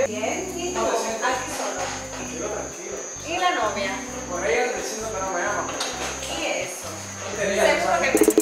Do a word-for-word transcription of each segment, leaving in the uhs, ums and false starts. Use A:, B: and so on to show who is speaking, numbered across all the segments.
A: Bien, ¿y tú? Aquí solo.
B: Tranquilo, tranquilo.
A: ¿Y la novia?
B: Por ahí anda diciendo que no me ama.
A: ¿Y eso?
B: Tenía
A: Seguro que
B: que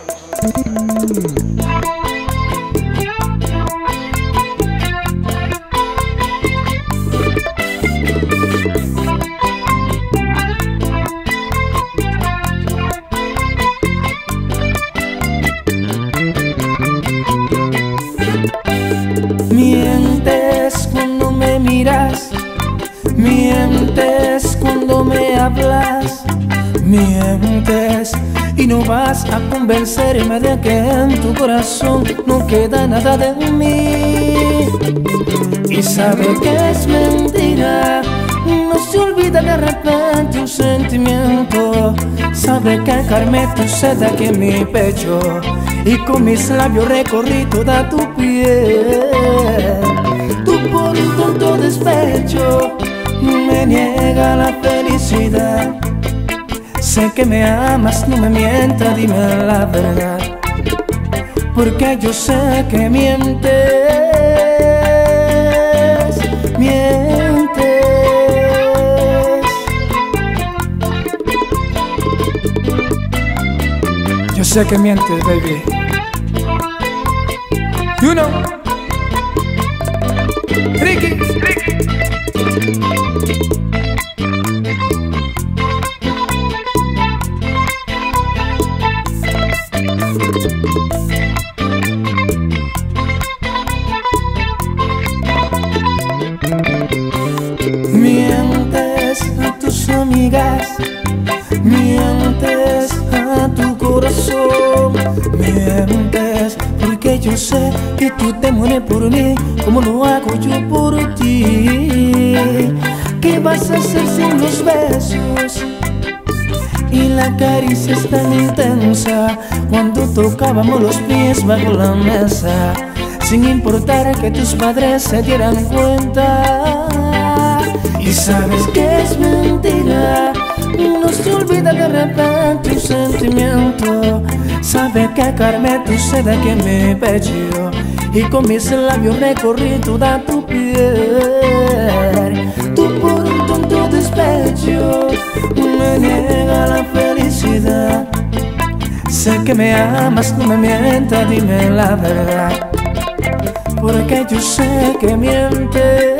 C: Mientes cuando me miras, mientes cuando me hablas, mientes y no vas a convencerme de que en tu corazón no queda nada de mí. Y sabe que es mentira, no se olvida de repente un sentimiento. Sabe que calmé tu sed aquí en mi pecho y con mis labios recorrí toda tu piel. Tú por un tonto despecho me niega la felicidad. Sé que me amas, no me mientas, dime la verdad, porque yo sé que mientes, mientes. Yo sé que mientes, baby. You know. Ricky, Ricky. Mientes a tus amigas, mientes a tu corazón, mientes porque yo sé que tú te mueres por mí como lo hago yo por ti. ¿Qué vas a hacer sin los besos y la caricia es tan intensa cuando tocábamos los pies bajo la mesa, sin importar que tus padres se dieran cuenta? Y sabes que es mentira, no se olvida de repente un sentimiento. Sabe que calmé tu sed aquí en mi pecho y con mis labios recorrí toda tu piel. Tú por un tonto despecho me niega la felicidad. Sé que me amas, no me mientas, dime la verdad, porque yo sé que mientes.